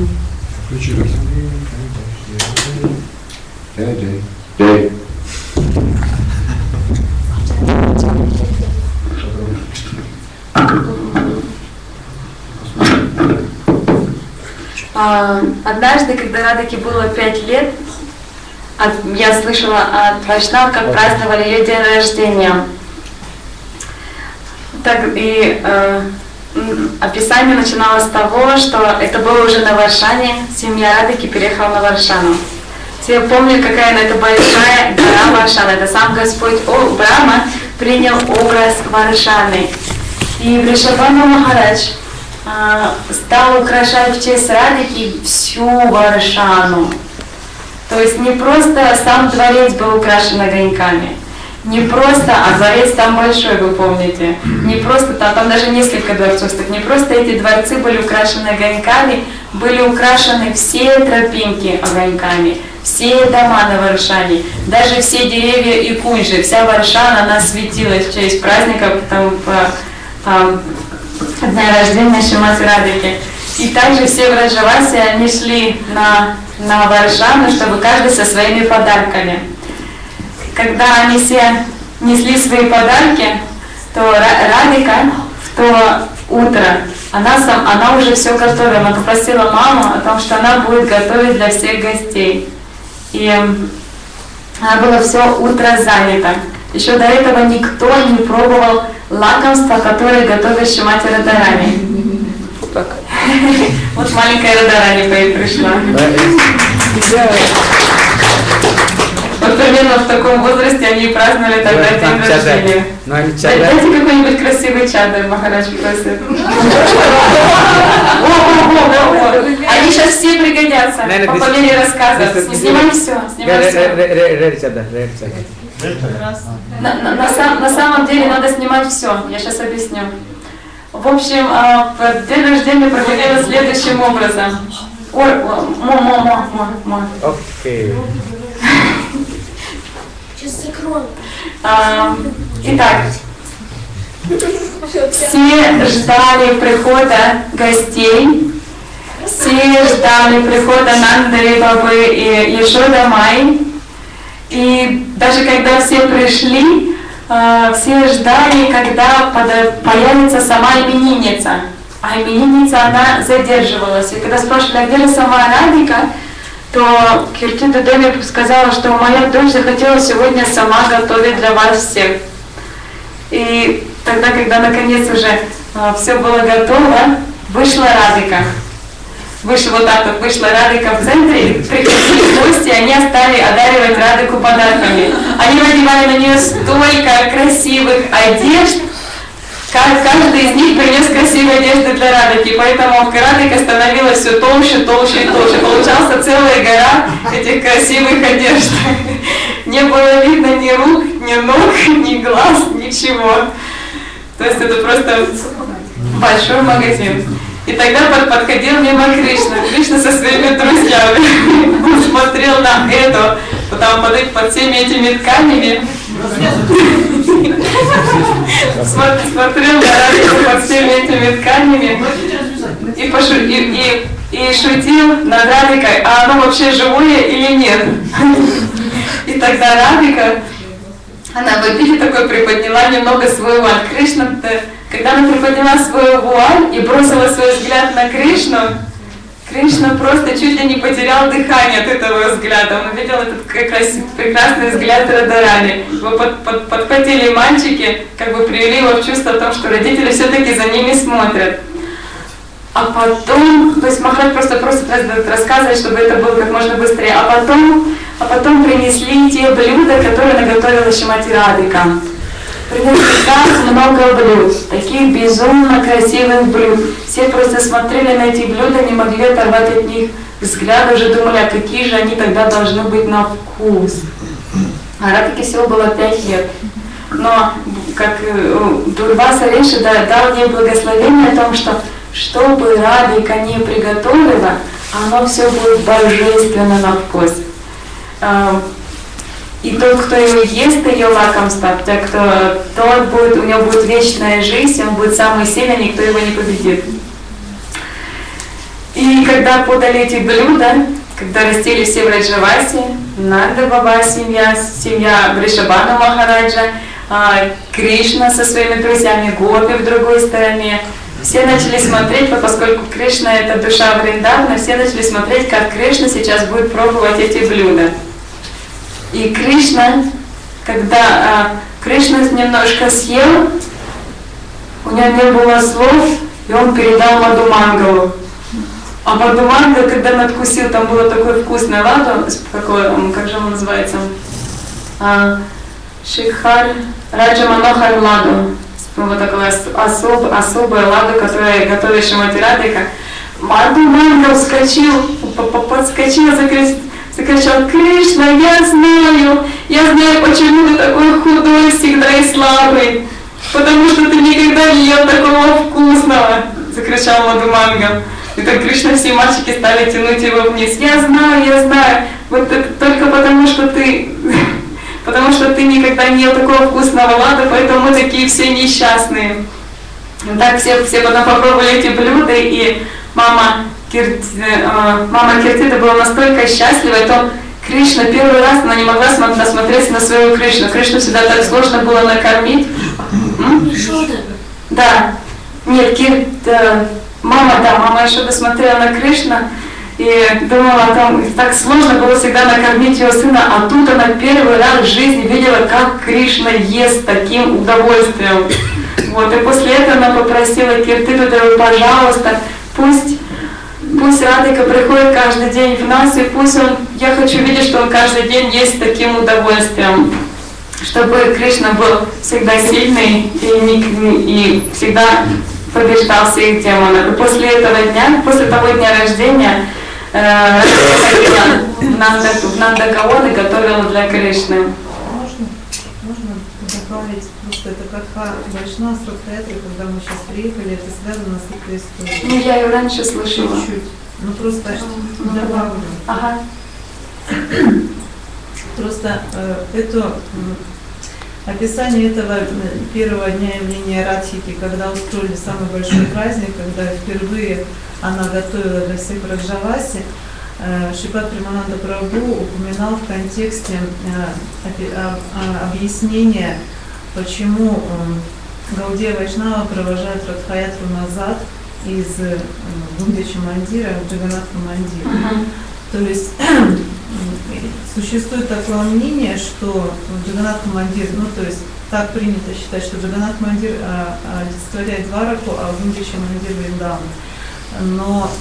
Однажды, когда Радхике было 5 лет, я слышала от Вайшнав, как праздновали ее день рождения. Так, и описание начиналось с того, что это было уже на Варшане, семья Радхики переехала на Варшану. Все помнят, какая это большая гора Варшана. Это сам Господь Брахма принял образ Варшаны. И Вришабхану Махарадж стал украшать в честь Радхики всю Варшану. То есть не просто сам дворец был украшен огоньками, не просто, а дворец там большой, вы помните, не просто там даже несколько дворцов, так не просто эти дворцы были украшены огоньками, были украшены все тропинки огоньками, все дома на Варшане, даже все деревья и кунжи, вся Варшана, она светилась в честь праздника, дня рождения Шримати Радхики. И также все в Раджавасе, они шли на Варшану, чтобы каждый со своими подарками. Когда они все несли свои подарки, то Радхика в то утро, она уже все готовила. Она попросила маму о том, что она будет готовить для всех гостей. И она была все утро занята. Еще до этого никто не пробовал лакомства, которые готовит Шримати Радарани. Вот маленькая Радарани пришла. вот примерно в таком возрасте они и праздновали тогда день рождения. Дайте какой-нибудь красивый чадр, Махарадж просит. Они сейчас все пригодятся, по мере рассказа. Снимай все, снимай все. На самом деле надо снимать все, я сейчас объясню. В общем, день рождения проходило следующим образом. Окей. Сейчас закроем. Итак, все ждали прихода гостей, все ждали прихода Нанды, Бабы и Ешода Майи. И даже когда все пришли, все ждали, когда появится сама именинница. А именинница, она задерживалась. И когда спрашивали, а где же сама Радика, то Киртида Деви сказала, что моя дочь захотела сегодня сама готовить для вас всех. И тогда, когда наконец уже все было готово, вышла Радика. Вышла Радика в центре, и приходили гости, они стали одаривать Радику подарками. Они надевали на нее столько красивых одежд, каждый из них принес красивые одежды для Радики, поэтому Радика становилась все толще и толще. Получался целая гора этих красивых одежд. Не было видно ни рук, ни ног, ни глаз, ничего. То есть это просто большой магазин. И тогда подходил мимо Кришна со своими друзьями. Он смотрел на это, потом под всеми этими тканями. Смотрел на Радику под всеми этими тканями и шутил над Радикой, а оно вообще живое или нет. И тогда Радика, она в обиде такой приподняла немного свой вуаль. Кришна, когда она приподняла свою вуаль и бросила свой взгляд на Кришну, Кришна просто чуть ли не потерял дыхание от этого взгляда. Он увидел этот прекрасный взгляд Радарани. Его подхватили мальчики, как бы привели его в чувство о том, что родители все-таки за ними смотрят. А потом, то есть Махарадж просто просит рассказывать, чтобы это было как можно быстрее. А потом принесли те блюда, которые наготовила Шримати Радика. Принесли так много блюд, таких безумно красивых блюд. Все просто смотрели на эти блюда, не могли оторвать от них взгляд, уже думали, а какие же они тогда должны быть на вкус. А Радике всего было 5 лет. Но как Дурваса Риши дал ей благословение о том, что бы Радика не приготовила, оно все будет божественно на вкус. И тот, кто ест ее лакомство, у него будет вечная жизнь, он будет самый сильный, никто его не победит. И когда подали эти блюда, когда растили все в Раджавасе, Нанда Баба, семья Вришабхана Махараджа, Кришна со своими друзьями, Гопи в другой стороне, все начали смотреть, поскольку Кришна это душа Вриндавана, все начали смотреть, как Кришна сейчас будет пробовать эти блюда. И Кришна, когда Кришна немножко съел, у него не было слов, и он передал Мадхумангалу. А Мадхумангал, когда он откусил, там было такое вкусное ладу, как же оно называется? Шикхар, Раджа Манохар ладу. Вот такое особое ладу, которое готовит Шримати Радика. Мадхумангал подскочил, закричал: Кришна, я знаю, почему ты такой худой всегда и слабый, потому что ты никогда не ел такого вкусного, закричал Мадхумангал. И так Кришна, все мальчики стали тянуть его вниз. Я знаю, вот это только потому что ты никогда не ел такого вкусного лада, поэтому мы такие все несчастные. Так все потом попробовали эти блюда, и мама Киртида была настолько счастлива, то Кришна первый раз, она не могла насмотреться на своего Кришну. Кришну всегда так сложно было накормить. Да. Нет, мама еще досмотрела на Кришну и думала о том, так сложно было всегда накормить ее сына, а тут она первый раз в жизни видела, как Кришна ест таким удовольствием. Вот, и после этого она попросила Киртиду: пожалуйста, пусть Радика приходит каждый день в нас, и пусть он я хочу видеть, что он каждый день есть с таким удовольствием, чтобы Кришна был всегда сильный и всегда побеждал всех демонов. И после этого дня, после того дня рождения, Нанда-Гаон готовила для Кришны. Можно добавить, просто это катха Вайшнава с Радхаятрой, когда мы сейчас приехали, это связано с этой историей. Ну, я ее раньше слышала. Чуть-чуть. Ну просто добавлю. Ага. Просто это описание этого первого дня явления Радхики, когда устроили самый большой праздник, когда впервые она готовила для всех Раджаваси, Шрипад Премананда Прабху упоминал в контексте объяснения, почему Гаудия Вайшнава провожает Радхаятру назад из Гундича Мандира в Джаганатха Мандир. То есть существует такое мнение, что Джаганатха Мандир, ну то есть так принято считать, что Джаганатха Мандир олицетворяет Двараку, а Гундича Мандир Вриндаван. Но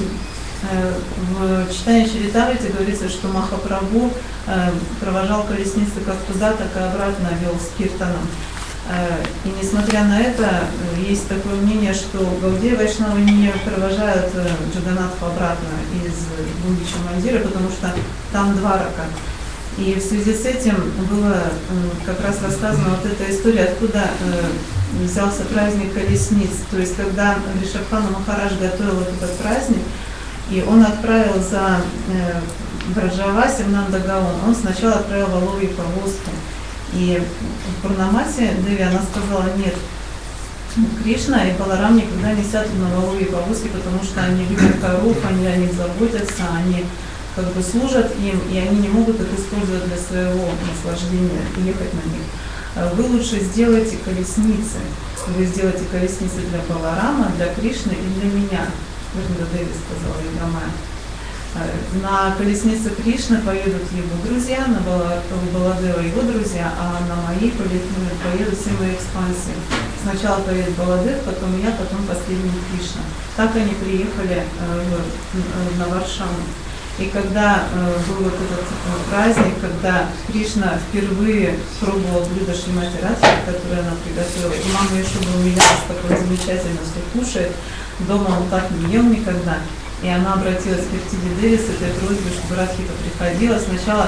в читании Чаритамрити говорится, что Махапрабху провожал колесницы как туда, так и обратно, вел с киртаном. И несмотря на это, есть такое мнение, что Гаудия Вайшнава не провожают Джаганатху обратно из Гундича Мандира, потому что там Дварака. И в связи с этим было как раз рассказана вот эта история, откуда взялся праздник колесниц. То есть когда Вришабхану Махарадж готовил этот праздник, и он отправил за Браджаваси в Нанда-Гаон, он сначала отправил воловьи повозки. И в Пурнамасе Деви она сказала: нет, Кришна и Баларам никогда не сядут на воловьи повозки, потому что они любят коров, они о них заботятся, они как бы служат им, и они не могут их использовать для своего наслаждения, ехать на них. Вы лучше сделайте колесницы. Вы сделаете колесницы для Баларама, для Кришны и для меня. Вринда Деви сказала Ягамая. На колеснице Кришны поедут его друзья, на Баладева его друзья, а на моей поедут все мои экспансии. Сначала поедет Баладев, потом я, потом последний Кришна. Так они приехали на Варшану. И когда был вот этот праздник, когда Кришна впервые пробовал блюдо Шримати Радхи, которое она приготовила, и мама еще умилялась, такой замечательно, что кушает, дома он так не ел никогда. И она обратилась к Киртиде Деви с этой просьбой, чтобы Радхика приходила. Сначала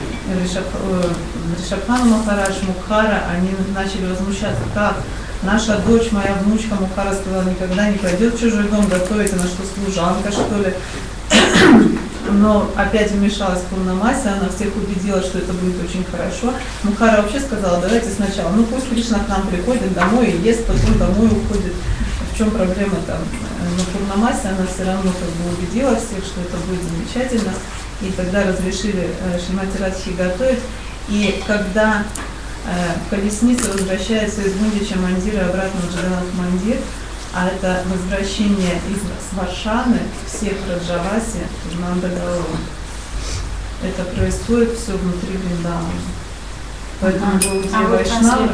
Ришабхану Махарадж, Мукхара, они начали возмущаться, как наша дочь, моя внучка Мукхара сказала, никогда не пойдет в чужой дом готовить, она что, служанка, что ли? Но опять вмешалась Пурнамаси, она всех убедила, что это будет очень хорошо. Мукхара вообще сказала, давайте сначала, ну пусть Кришна к нам приходит домой и ест, потом домой уходит. В чем проблема там? Но Пурнамаси, она все равно как бы убедила всех, что это будет замечательно. И тогда разрешили Шримати Радхи готовить. И когда колесница возвращается из Гундича Мандира обратно в Джаганатх Мандир, а это возвращение из Варшаны всех Раджаваси в Нанда-Гаон. Это происходит все внутри Вриндавана. Поэтому Гаудия Вайшнава.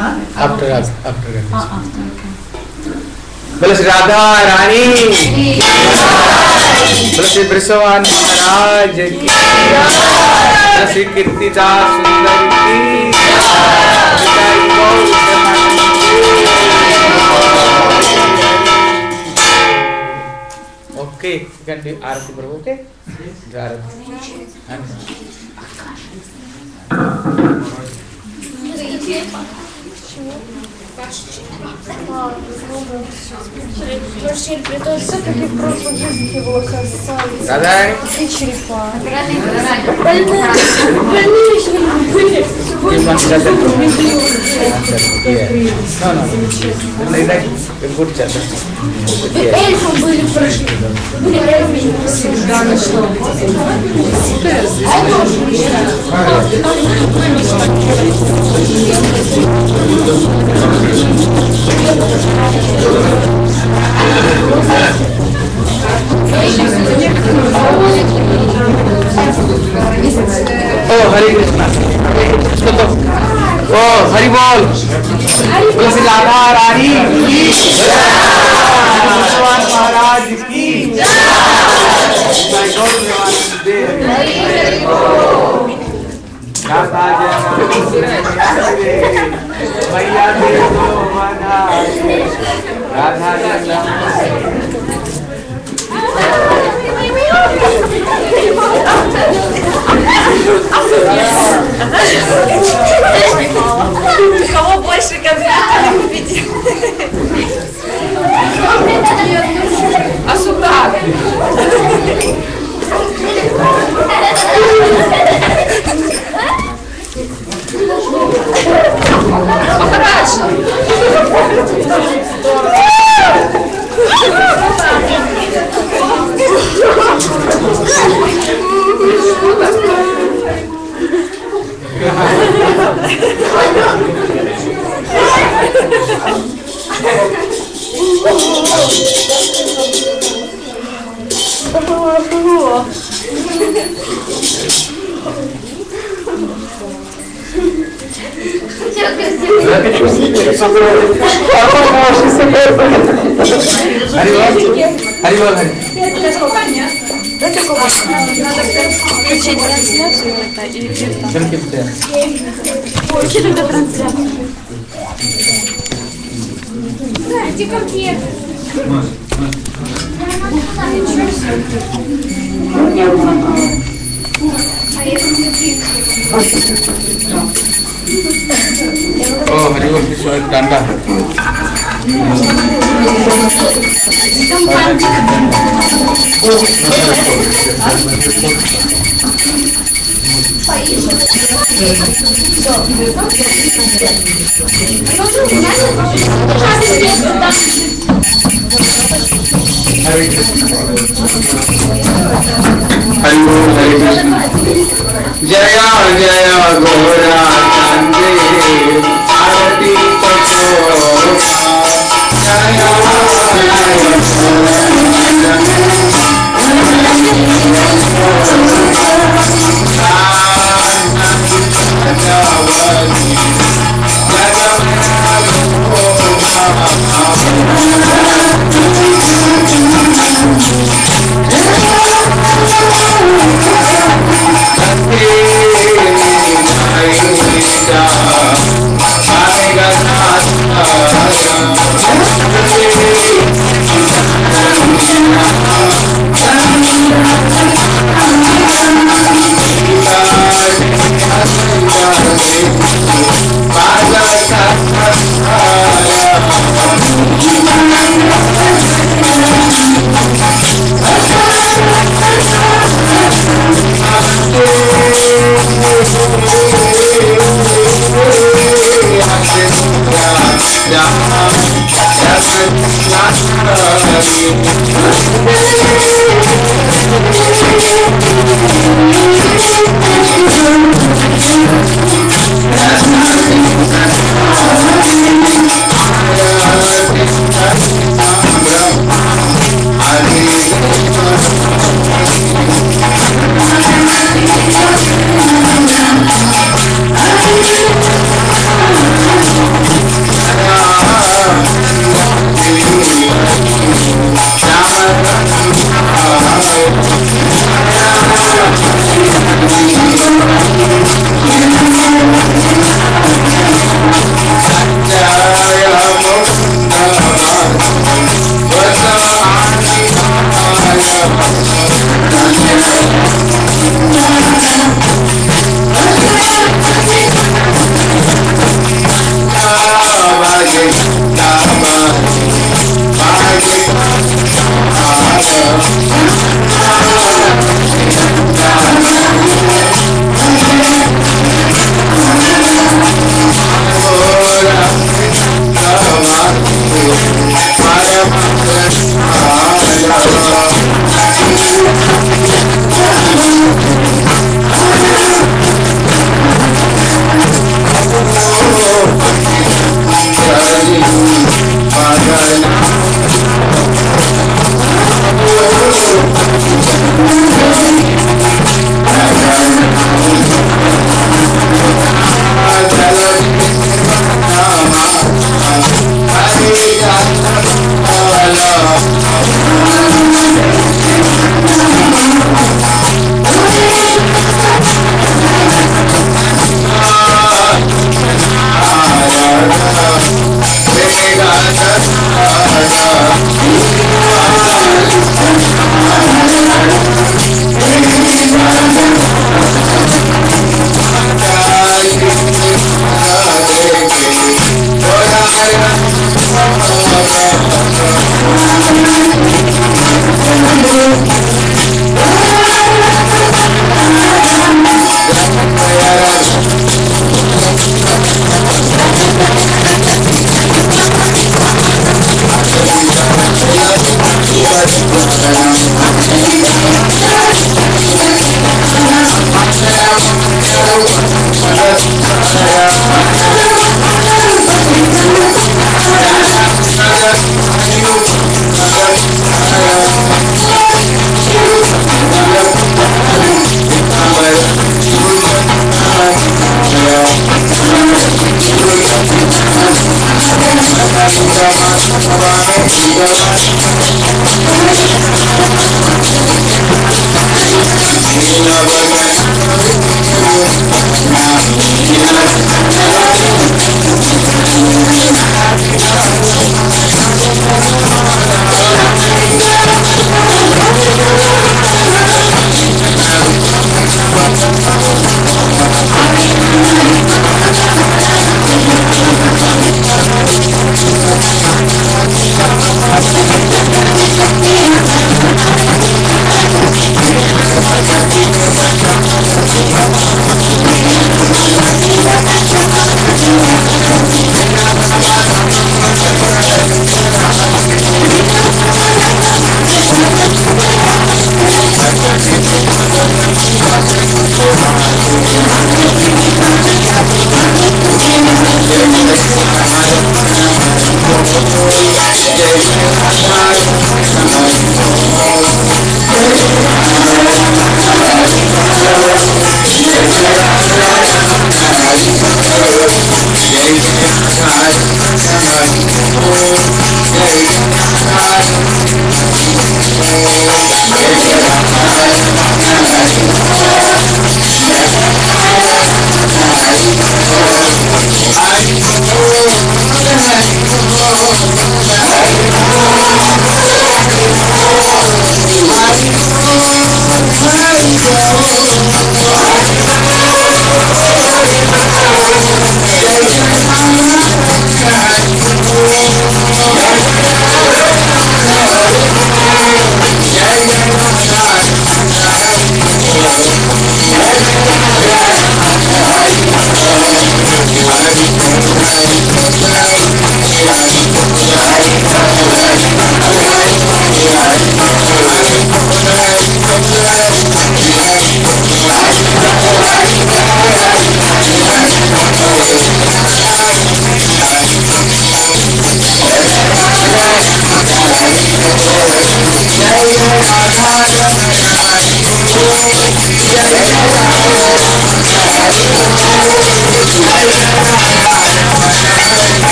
बोले श्री राधा रानी, बोले श्री वृषभान महाराज की, बोले श्री कीर्तिदा सुंदर की, okay, can do aarti प्रभु, okay? Вообще, при том, все как и в прошлой жизни было красавица. И черепа. Больные еще не были. Эльфы были в прошлом. Были эльфы. Всегда нашло. Oh, Hare Krishna. Oh, Hari Bol. बोले श्री राधा रानी की, भगवान महाराज की, जय। मैया दे दो मना राधा राधा Кого больше конфетами купить? А сюда? Хорошо. Включить трансляцию это и включить эту трансляцию. Где конфеты? Oh, hari ini soal tanda. Jaya जया गोरा चंदे आरती पको जया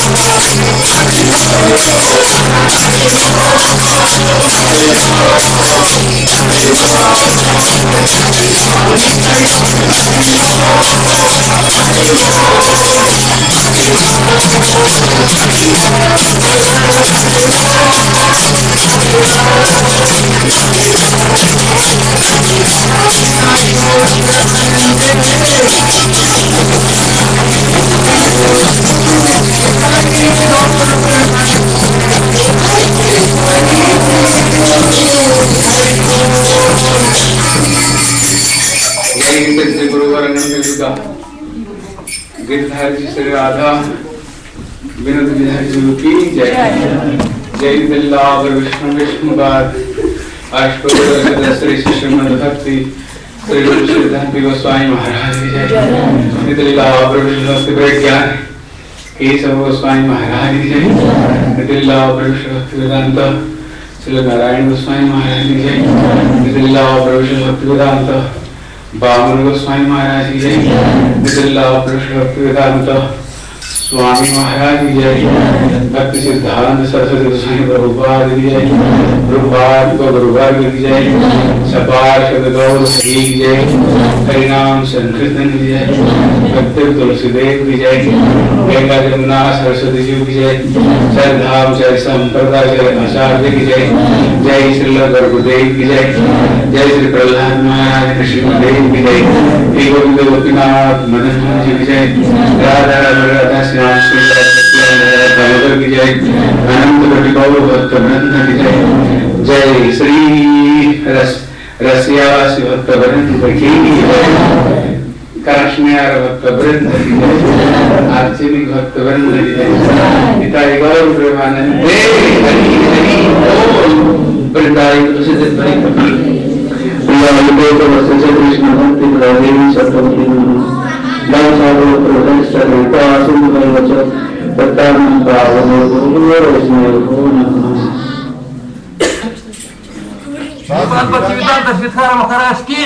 श्री गुरु गिरधारी जी श्री राधा विनोद बिहारी जी की जय। जय दिल्लावर विष्णु विष्णुपाद अष्टोत्तर श्री श्रीमद् भक्ति श्री श्रीधर गोस्वामी महाराज की जय। दिल्लावर विष्णु भक्ति विज्ञान केशव गोस्वामी महाराज की जय। दिल्लावर विष्णु भक्ति वेदांत श्री नारायण गोस्वामी महाराज की जय। दिल्लावर विष्णु भक्ति वेदांत बामन गोस्वामी महाराज की जय। भक्ति वेदांत स्वामी महाराज की जय। भक्ति सिद्धांत सरस्वती गोस्वामी प्रभुपाद की जय। प्रभुपाद को गुरुवार की जय। सपार गौर हरि की जय। हरिनाम संकीर्तन की जय। भक्ति तुलसीदेव की जय। गंगा जमुना सरस्वती जी की जय। सरधाम जय संप्रदाय जय आचार्य की जय। जय श्री गुरुदेव की जय। जय श्री प्रहलाद महाराज कृष्णदेव की जय। गोविंद गोपीनाथ मदन मोहन जी की जय। राधा राधा श्याम श्री दामोदर की जय। अनंत कोटि गौर भक्त वृंद की जय। जय श्री रसिया भक्त वृंद की जय। काश्मीर भक्त वृंद की जय। आर्चनिक भक्त वृंद की जय। पिताई गौर प्रेमानंद हरि हरि बोल। वृंदाई प्रसिद्ध भाई कृष्ण भक्ति प्रदेवी सतपति महाराज की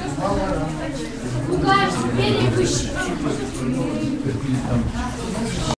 Лука, теперь я выше.